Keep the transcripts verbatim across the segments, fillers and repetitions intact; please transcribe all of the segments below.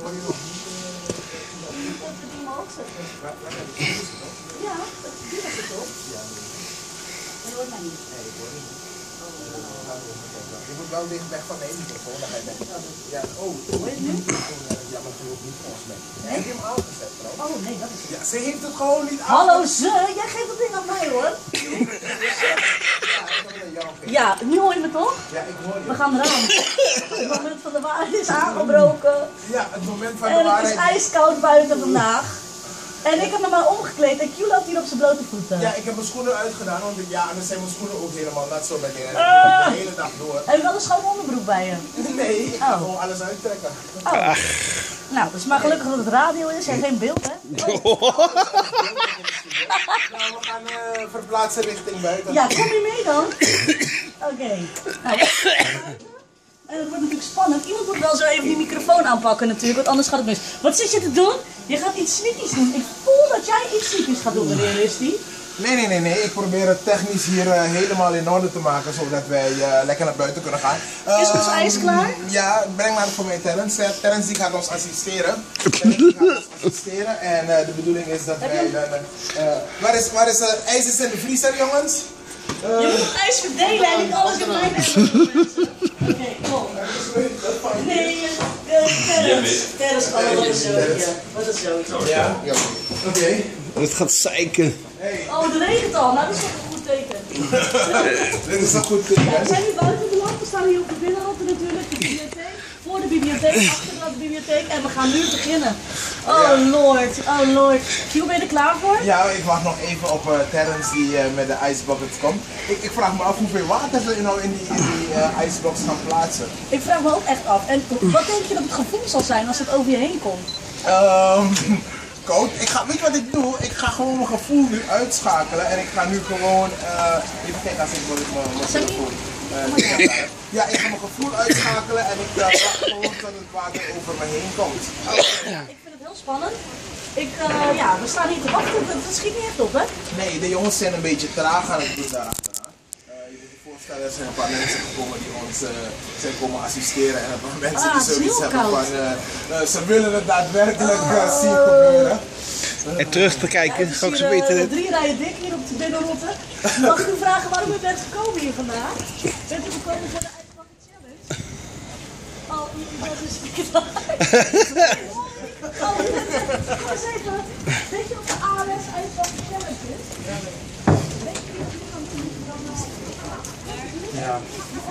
die omhoog zetten. Ja, die was het toch? Ja. Maar je hoort mij niet. Nee, ik hoor niet. Je moet wel dicht weg van de microfoon, dan ga je met. Ja, oh. Hoor je het nu? Ja, maar geloof niet volgens mij. Heb je hem aangezet trouwens? Oh nee, dat is het. Ja, ze heeft het gewoon niet aan. Hallo ze, jij geeft dat ding aan mij hoor. Ja, nu hoor je me toch? Ja, ik hoor je. We gaan eraan. Het moment van de waarheid is aangebroken. Ja, het moment van de En het waarheid. is ijskoud buiten vandaag. En ik heb me maar omgekleed en Q loopt hier op zijn blote voeten. Ja, ik heb mijn schoenen uitgedaan, want ik, ja, anders zijn mijn schoenen ook helemaal nat zo met je. Ah. De hele dag door. Heb je wel een schoon onderbroek bij je? Nee, ik ga Oh. gewoon alles uittrekken. Oh. Nou, het is maar gelukkig dat het radio is en geen beeld, hè? Oh. Nou, we gaan uh, verplaatsen richting buiten. Ja, kom je mee dan? Oké. Okay. Nou, en het wordt natuurlijk spannend. Iemand moet wel zo even die microfoon aanpakken natuurlijk, want anders gaat het mis. Wat zit je te doen? Je gaat iets sneakies doen. Ik voel dat jij iets sneakies gaat doen, meneer Risty. Nee, nee, nee, nee. Ik probeer het technisch hier uh, helemaal in orde te maken, zodat wij uh, lekker naar buiten kunnen gaan. Uh, Is ons ijs klaar? Ja, breng maar voor mij Terrence. Uh, Terrence die gaat ons assisteren. Terrence die gaat ons assisteren en uh, de bedoeling is dat Heb wij... je... Uh, uh, waar is, waar is uh, ijs is in de vriezer, jongens? Uh, je moet het ijs verdelen en niet alles in mijn ijs. Oké, okay, kom. Nee, Terrence. Terrence, oh, wat een zootje. Wat een zootje. Ja, ja. Oké. Okay. Het gaat zeiken. Hey. Oh, het regent al. Nou, dat is toch een goed teken. Dit is een goed teken. Ja, we zijn nu buiten beland. We staan hier op de binnenrand natuurlijk. De bibliotheek. Voor de bibliotheek, achter de bibliotheek. En we gaan nu beginnen. Oh ja. Lord, oh Lord. Q, ben je er klaar voor? Ja, ik wacht nog even op uh, Terrence die uh, met de ijsbucket komt. Ik, ik vraag me af hoeveel water ze nou in die, in die uh, ijsbox gaan plaatsen. Ik vraag me ook echt af. En wat denk je dat het gevoel zal zijn als het over je heen komt? Um, koud. Ik ga, weet je wat ik doe? Ik ga gewoon mijn gevoel nu uitschakelen en ik ga nu gewoon, uh, even kijken als ik mijn telefoon. Uh, ja, ik ga mijn gevoel uitschakelen en ik uh, wacht gewoon tot het water over me heen komt. Ik vind het heel spannend. Ik, uh, ja, we staan hier te wachten. Het schiet niet echt op, hè? Nee, de jongens zijn een beetje traag aan het doen daarachteraan. Uh, je moet je voorstellen, er zijn een paar mensen gekomen die ons uh, zijn komen assisteren en een paar mensen ah, die zoiets hebben koud. van, uh, uh, ze willen het daadwerkelijk uh, zien gebeuren. En terug te kijken, ga ik zo weten. weten. Drie rijen dik hier op de binnenrotte. Mag ik u vragen waarom u bent gekomen hier vandaag? Bent u gekomen voor de IJsbucket Challenge? Oh, dat is klaar. Oh, kom eens even. Weet je wat de A L S IJsbucket Challenge is? Weet je wat die van die Ja.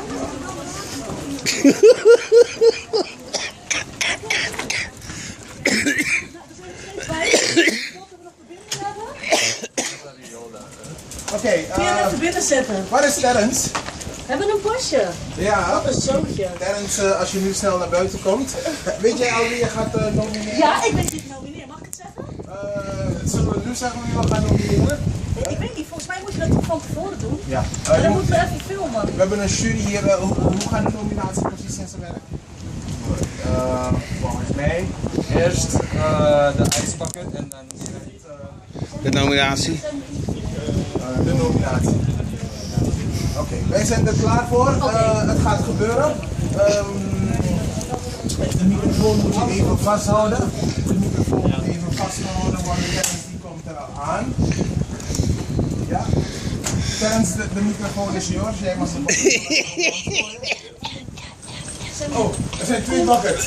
Oké, okay, kun je hem uh, even binnen zetten? waar is Terrence? We hebben een pasje. Ja. Wat een zootje. Terrence, uh, als je nu snel naar buiten komt, weet jij al wie je gaat uh, nomineren? Ja, ik weet wie ik nomineer. Mag ik het zeggen? Uh, zullen we nu zeggen wie we gaan nomineren? Ik weet niet, volgens mij moet je dat van tevoren doen. Ja. Uh, En dan moeten we even filmen. We hebben een jury hier. Uh, hoe, hoe gaat de nominatie precies in zijn werk? Uh, volgens mij eerst uh, de ijsbucket en dan direct uh, De nominatie. uh, de nominatie. Oké, okay, wij zijn er klaar voor. Uh, okay. Het gaat gebeuren. Um, de microfoon moet je even vasthouden. De microfoon moet even vasthouden, want Terrence die komt er al aan. Ja. Terrence, de, de microfoon is yours. Jij mag de Oh, er zijn twee buckets.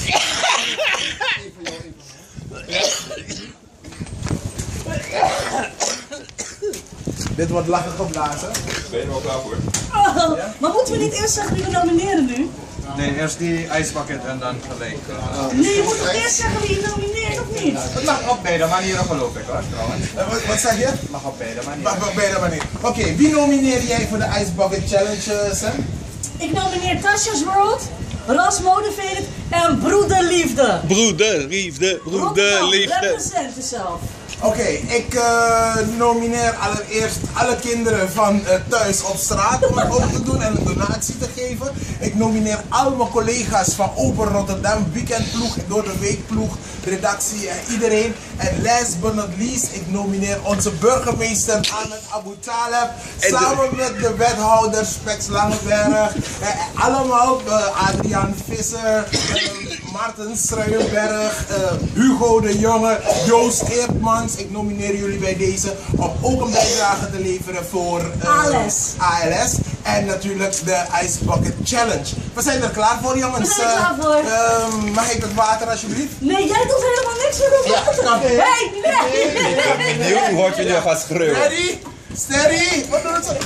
Dit wordt lachen geblazen. Ben je er wel klaar voor? Oh, ja? Maar moeten we niet eerst zeggen wie we nomineren nu? Nee, eerst die ijsbucket en dan gelijk. Uh, nee, je moet toch eerst zeggen wie je nomineert of niet? Het mag op beide manieren geloof ik hoor, trouwens. Uh, wat, wat zeg je? Het mag op beide manieren. Mag op beide manieren. Oké, okay, wie nomineer jij voor de Ice Bucket Challenge, Sam? Ik nomineer Tasha's World, Ras Motivated en Broederliefde. Broederliefde, broederliefde. Represent jezelf. Oké, okay, ik uh, nomineer allereerst alle kinderen van uh, thuis op straat om het op te doen en een donatie te geven. Ik nomineer al mijn collega's van Open Rotterdam, weekendploeg, door de weekploeg, redactie en iedereen. En last but not least, ik nomineer onze burgemeester Ahmed Abu Taleb, samen met de wethouder Spex Langeberg, uh, allemaal uh, Adriaan Visser, uh, Maarten Struijenberg, uh, Hugo de Jonge, Joost Eertmans. Ik nomineer jullie bij deze om ook een bijdrage te leveren voor uh, A L S. A L S. En natuurlijk de Ice Bucket Challenge. We zijn er klaar voor, jongens. We zijn er klaar voor. Uh, uh, mag ik het water alsjeblieft? Nee, jij doet helemaal niks meer op. Ja, kan. Hey, nee. Die jongen hoort je nu gaan schreeuwen. Ready? Steady? Wat doet het zo?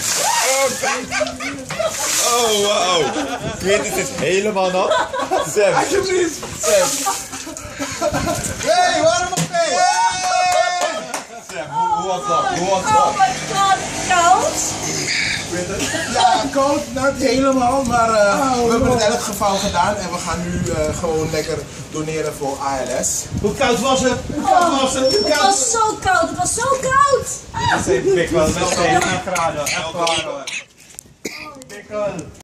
Oh, wauw. Quintus is helemaal nat. Sam. Alsjeblieft. Sam. Hey, waarom op mee? Sam, hoe, hoe was dat? Hoe was Oh dat? my god, koud. Ja, koud, niet helemaal, maar uh, we hebben het in elk geval gedaan en we gaan nu uh, gewoon lekker doneren voor A L S. Hoe koud was het? Hoe koud was het? Hoe Het koud was zo koud, het was zo koud. Dat is even pik wel. Wel zeven graden. Echt waar hoor. Pikkel.